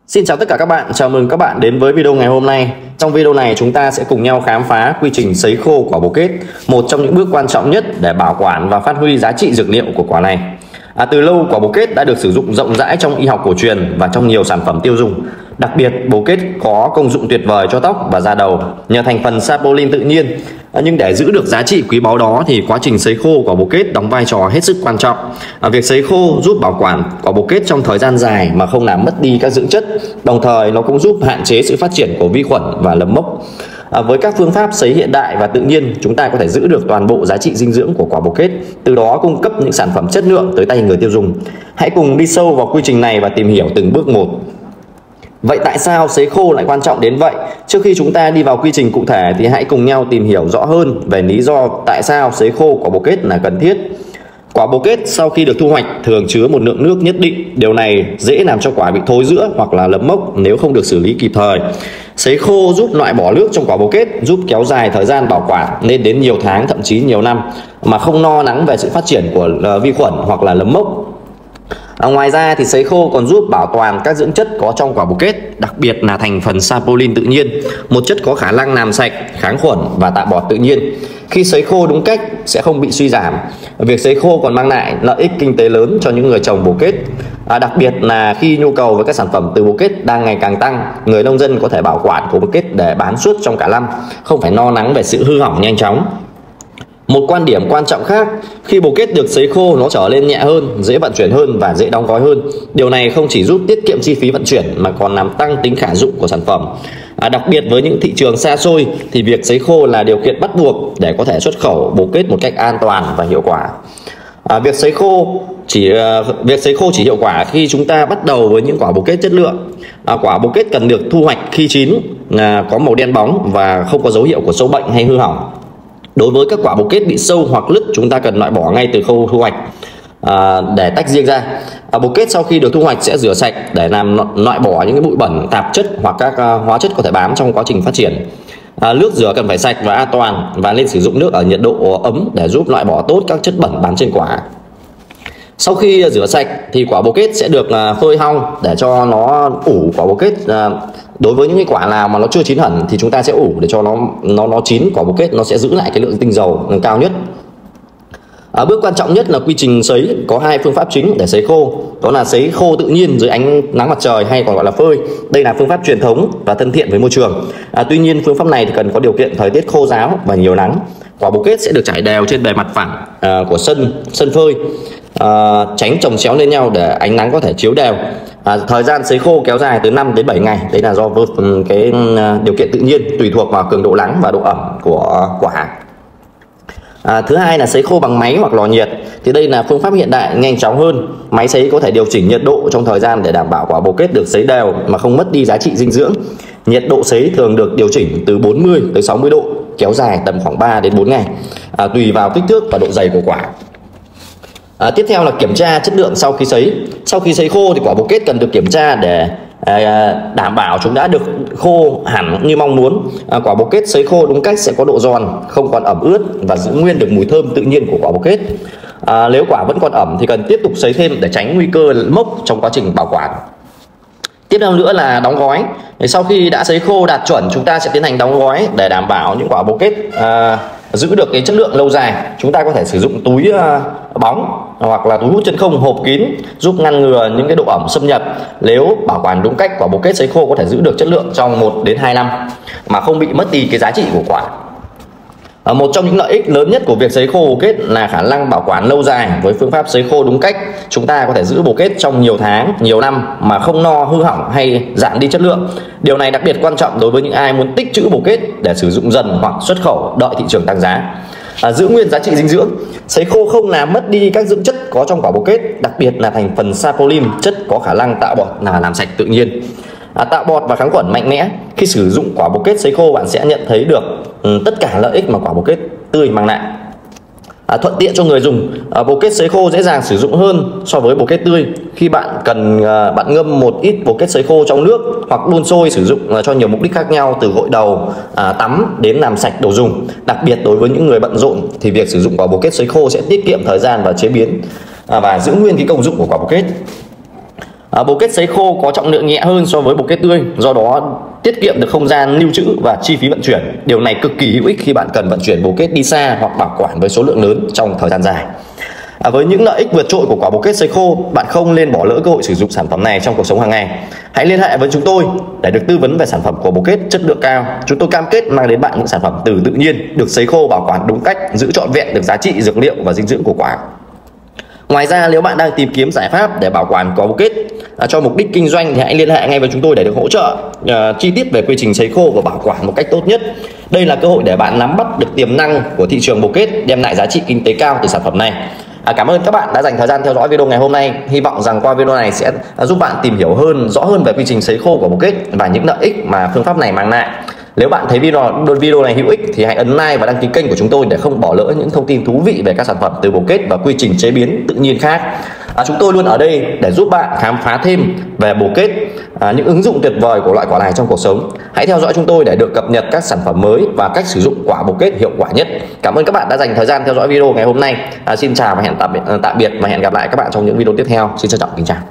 Xin chào tất cả các bạn, chào mừng các bạn đến với video ngày hôm nay. Trong video này chúng ta sẽ cùng nhau khám phá quy trình sấy khô quả bồ kết, một trong những bước quan trọng nhất để bảo quản và phát huy giá trị dược liệu của quả này. Từ lâu quả bồ kết đã được sử dụng rộng rãi trong y học cổ truyền và trong nhiều sản phẩm tiêu dùng. Đặc biệt bồ kết có công dụng tuyệt vời cho tóc và da đầu nhờ thành phần saponin tự nhiên. Nhưng để giữ được giá trị quý báu đó thì quá trình sấy khô quả bồ kết đóng vai trò hết sức quan trọng. Việc sấy khô giúp bảo quản quả bồ kết trong thời gian dài mà không làm mất đi các dưỡng chất, đồng thời nó cũng giúp hạn chế sự phát triển của vi khuẩn và nấm mốc. Với các phương pháp sấy hiện đại và tự nhiên, chúng ta có thể giữ được toàn bộ giá trị dinh dưỡng của quả bồ kết, từ đó cung cấp những sản phẩm chất lượng tới tay người tiêu dùng. Hãy cùng đi sâu vào quy trình này và tìm hiểu từng bước một. Vậy tại sao sấy khô lại quan trọng đến vậy? Trước khi chúng ta đi vào quy trình cụ thể thì hãy cùng nhau tìm hiểu rõ hơn về lý do tại sao sấy khô quả bồ kết là cần thiết. Quả bồ kết sau khi được thu hoạch thường chứa một lượng nước nhất định. Điều này dễ làm cho quả bị thối rữa hoặc là nấm mốc nếu không được xử lý kịp thời. Sấy khô giúp loại bỏ nước trong quả bồ kết, giúp kéo dài thời gian bảo quản lên đến nhiều tháng, thậm chí nhiều năm mà không lo lắng về sự phát triển của vi khuẩn hoặc là nấm mốc. Ngoài ra thì sấy khô còn giúp bảo toàn các dưỡng chất có trong quả bồ kết, đặc biệt là thành phần saponin tự nhiên, một chất có khả năng làm sạch, kháng khuẩn và tạo bọt tự nhiên. Khi sấy khô đúng cách sẽ không bị suy giảm. Việc sấy khô còn mang lại lợi ích kinh tế lớn cho những người trồng bồ kết. Đặc biệt là khi nhu cầu với các sản phẩm từ bồ kết đang ngày càng tăng, người nông dân có thể bảo quản quả bồ kết để bán suốt trong cả năm, không phải lo lắng về sự hư hỏng nhanh chóng. Một quan điểm quan trọng khác, khi bồ kết được sấy khô nó trở nên nhẹ hơn, dễ vận chuyển hơn và dễ đóng gói hơn. Điều này không chỉ giúp tiết kiệm chi phí vận chuyển mà còn làm tăng tính khả dụng của sản phẩm. Đặc biệt với những thị trường xa xôi thì việc sấy khô là điều kiện bắt buộc để có thể xuất khẩu bồ kết một cách an toàn và hiệu quả. Việc sấy khô chỉ hiệu quả khi chúng ta bắt đầu với những quả bồ kết chất lượng. Quả bồ kết cần được thu hoạch khi chín, có màu đen bóng và không có dấu hiệu của sâu bệnh hay hư hỏng. Đối với các quả bồ kết bị sâu hoặc lứt, chúng ta cần loại bỏ ngay từ khâu thu hoạch để tách riêng ra. Bồ kết sau khi được thu hoạch sẽ rửa sạch để làm loại bỏ những cái bụi bẩn, tạp chất hoặc các hóa chất có thể bám trong quá trình phát triển. Nước rửa cần phải sạch và an toàn và nên sử dụng nước ở nhiệt độ ấm để giúp loại bỏ tốt các chất bẩn bám trên quả. Sau khi rửa sạch thì quả bồ kết sẽ được phơi hong để cho nó ủ quả bồ kết. Đối với những cái quả nào mà nó chưa chín hẳn thì chúng ta sẽ ủ để cho nó chín, quả bồ kết nó sẽ giữ lại cái lượng tinh dầu cao nhất. Bước quan trọng nhất là quy trình sấy. Có hai phương pháp chính để sấy khô, đó là sấy khô tự nhiên dưới ánh nắng mặt trời hay còn gọi là phơi. Đây là phương pháp truyền thống và thân thiện với môi trường. Tuy nhiên phương pháp này thì cần có điều kiện thời tiết khô ráo và nhiều nắng. Quả bồ kết sẽ được trải đều trên bề mặt phẳng của sân phơi, tránh chồng chéo lên nhau để ánh nắng có thể chiếu đều. Thời gian sấy khô kéo dài từ 5 đến 7 ngày. Đấy là do cái điều kiện tự nhiên, tùy thuộc vào cường độ nắng và độ ẩm của quả. Thứ hai là sấy khô bằng máy hoặc lò nhiệt. Thì đây là phương pháp hiện đại, nhanh chóng hơn. Máy sấy có thể điều chỉnh nhiệt độ trong thời gian để đảm bảo quả bồ kết được sấy đều mà không mất đi giá trị dinh dưỡng. Nhiệt độ sấy thường được điều chỉnh từ 40 tới 60 độ, kéo dài tầm khoảng 3 đến 4 ngày, tùy vào kích thước và độ dày của quả. Tiếp theo là kiểm tra chất lượng sau khi sấy. Sau khi sấy khô thì quả bồ kết cần được kiểm tra để đảm bảo chúng đã được khô hẳn như mong muốn. Quả bồ kết sấy khô đúng cách sẽ có độ giòn, không còn ẩm ướt và giữ nguyên được mùi thơm tự nhiên của quả bồ kết. Nếu quả vẫn còn ẩm thì cần tiếp tục sấy thêm để tránh nguy cơ mốc trong quá trình bảo quản. Tiếp theo nữa là đóng gói. Sau khi đã sấy khô đạt chuẩn, chúng ta sẽ tiến hành đóng gói để đảm bảo những quả bồ kết giữ được cái chất lượng lâu dài. Chúng ta có thể sử dụng túi bóng hoặc là túi hút chân không hộp kín, giúp ngăn ngừa những cái độ ẩm xâm nhập. Nếu bảo quản đúng cách, quả bồ kết sấy khô có thể giữ được chất lượng trong 1 đến 2 năm mà không bị mất đi cái giá trị của quả. Một trong những lợi ích lớn nhất của việc sấy khô bồ kết là khả năng bảo quản lâu dài. Với phương pháp sấy khô đúng cách, chúng ta có thể giữ bồ kết trong nhiều tháng, nhiều năm mà không lo hư hỏng hay giảm đi chất lượng. Điều này đặc biệt quan trọng đối với những ai muốn tích trữ bồ kết để sử dụng dần hoặc xuất khẩu đợi thị trường tăng giá. Giữ nguyên giá trị dinh dưỡng. Sấy khô không làm mất đi các dưỡng chất có trong quả bồ kết, đặc biệt là thành phần saponin, chất có khả năng tạo bọt là làm sạch tự nhiên. Tạo bọt và kháng khuẩn mạnh mẽ. Khi sử dụng quả bồ kết sấy khô, bạn sẽ nhận thấy được tất cả lợi ích mà quả bồ kết tươi mang lại. Thuận tiện cho người dùng. Bồ kết sấy khô dễ dàng sử dụng hơn so với bồ kết tươi. Khi bạn bạn ngâm một ít bồ kết sấy khô trong nước hoặc đun sôi sử dụng cho nhiều mục đích khác nhau, từ gội đầu, tắm đến làm sạch đồ dùng. Đặc biệt đối với những người bận rộn thì việc sử dụng quả bồ kết sấy khô sẽ tiết kiệm thời gian và chế biến và giữ nguyên cái công dụng của quả bồ kết. Bồ kết sấy khô có trọng lượng nhẹ hơn so với bồ kết tươi, do đó tiết kiệm được không gian lưu trữ và chi phí vận chuyển. Điều này cực kỳ hữu ích khi bạn cần vận chuyển bồ kết đi xa hoặc bảo quản với số lượng lớn trong thời gian dài. Với những lợi ích vượt trội của quả bồ kết sấy khô, bạn không nên bỏ lỡ cơ hội sử dụng sản phẩm này trong cuộc sống hàng ngày. Hãy liên hệ với chúng tôi để được tư vấn về sản phẩm của bồ kết chất lượng cao. Chúng tôi cam kết mang đến bạn những sản phẩm từ tự nhiên, được sấy khô bảo quản đúng cách, giữ trọn vẹn được giá trị dược liệu và dinh dưỡng của quả. Ngoài ra, nếu bạn đang tìm kiếm giải pháp để bảo quản quả bồ kết cho mục đích kinh doanh thì hãy liên hệ ngay với chúng tôi để được hỗ trợ chi tiết về quy trình sấy khô và bảo quản một cách tốt nhất. Đây là cơ hội để bạn nắm bắt được tiềm năng của thị trường bồ kết, đem lại giá trị kinh tế cao từ sản phẩm này. Cảm ơn các bạn đã dành thời gian theo dõi video ngày hôm nay. Hy vọng rằng qua video này sẽ giúp bạn tìm hiểu rõ hơn về quy trình sấy khô của bồ kết và những lợi ích mà phương pháp này mang lại. Nếu bạn thấy video này hữu ích thì hãy ấn like và đăng ký kênh của chúng tôi để không bỏ lỡ những thông tin thú vị về các sản phẩm từ bồ kết và quy trình chế biến tự nhiên khác. Chúng tôi luôn ở đây để giúp bạn khám phá thêm về bồ kết, những ứng dụng tuyệt vời của loại quả này trong cuộc sống. Hãy theo dõi chúng tôi để được cập nhật các sản phẩm mới và cách sử dụng quả bồ kết hiệu quả nhất. Cảm ơn các bạn đã dành thời gian theo dõi video ngày hôm nay. Xin chào và hẹn tạm biệt và hẹn gặp lại các bạn trong những video tiếp theo. Xin trân trọng kính chào.